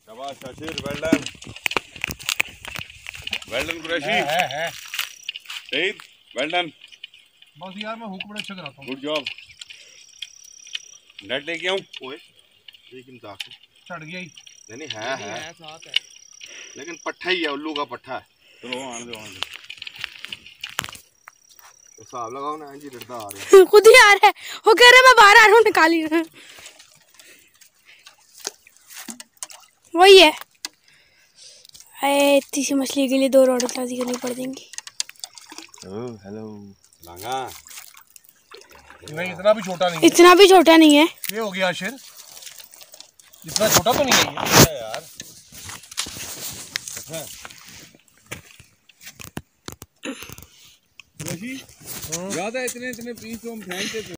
शाबाश शाशिर, well done Qureshi, है Saeed, well done. बस यार मैं हुक बड़ा अच्छा कराता हूँ। Good job. नेट लेके आऊँ? ओए लेकिन दाखिल चढ़ गया ही। नहीं है साथ है, लेकिन पट्ठा ही है, उल्लू का पट्ठा है। चलो आने दो। हिसाब लगाओ ना जी, डरता आ रहा है। खुद ही आ रहा है, वो कह रहा है मैं बाहर आ रहा हूँ, निकाल ही रहा। वही है। इतनी सी मछली के लिए 2 रोड ताजी करनी पड़ जाएंगी। ओह हेलो लांगा, नहीं इतना भी छोटा नहीं है। इतना भी छोटा नहीं है। ये हो गया आशिर, इतना छोटा तो नहीं है ये यार। ज्यादा इतने पीस तो हम फेंकते थे।